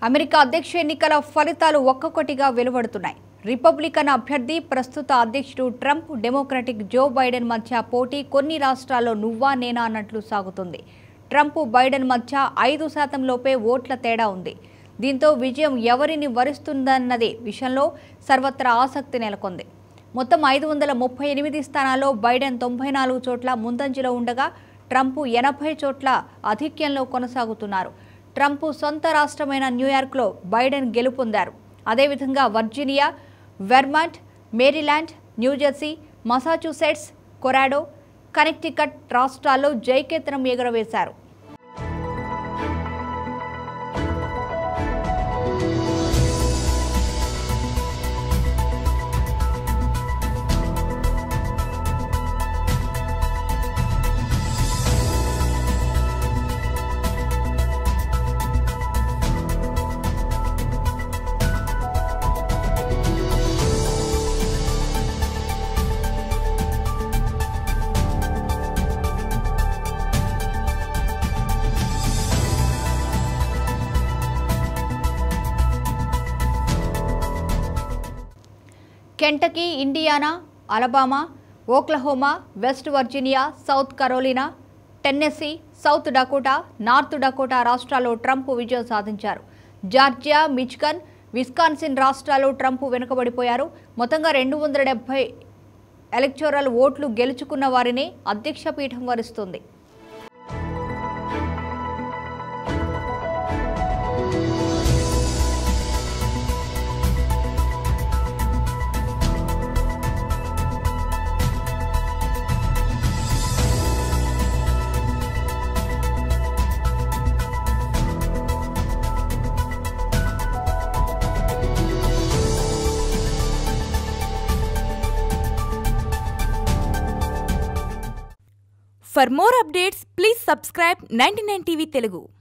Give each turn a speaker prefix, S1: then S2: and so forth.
S1: America అధ్యక్ష ఎన్నికల ఫలితాలు ఒక్కొక్కటిగా వెలువడుతున్నాయి. రిపబ్లికన్ అభ్యర్థి ప్రస్తుత అధ్యక్షుడు ట్రంప్, డెమోక్రటిక్ జో బైడెన్ మధ్య పోటీ కొన్ని రాష్ట్రాల్లో నువ్వా నేనా అన్నట్లు సాగుతుంది. ట్రంప్, బైడెన్ మధ్య 5% లోపే ఓట్ల తేడా ఉంది. దీంతో విజయం ఎవరిని వరిస్తుందన్నది విషయంలో సర్వత్రా ఆసక్తి నెలకొంది. మొత్తం 538 స్థానాల్లో బైడెన్ 94 చోట్ల ముందంజలో ఉండగా ట్రంప్ 80 చోట్ల ఆధిక్యంలో కొనసాగుతున్నారు. ట్రంప్ సొంత రాష్ట్రమైన న్యూయార్క్లో బైడెన్ గెలుపొందారు. అదేవిధంగా Virginia, Vermont, Maryland, New Jersey, Massachusetts, Colorado, Connecticut రాష్ట్రాల్లో జయకేతనం ఎగురవేశారు. Kentucky, Indiana, Alabama, Oklahoma, West Virginia, South Carolina, Tennessee, South Dakota, North Dakota రాష్ట్రాల్లో ట్రంప్ విజయం సాధించారు. జార్జియా, మిచిగన్, విస్కాన్సిన్ రాష్ట్రాల్లో ట్రంప్ వెనుకబడిపోయారు. మొత్తంగా 270 ఎలక్టోరల్ ఓట్లు గెలుచుకున్న వారిని అధ్యక్ష పీఠం వరిస్తుంది.
S2: For more updates, please subscribe 99TV Telugu.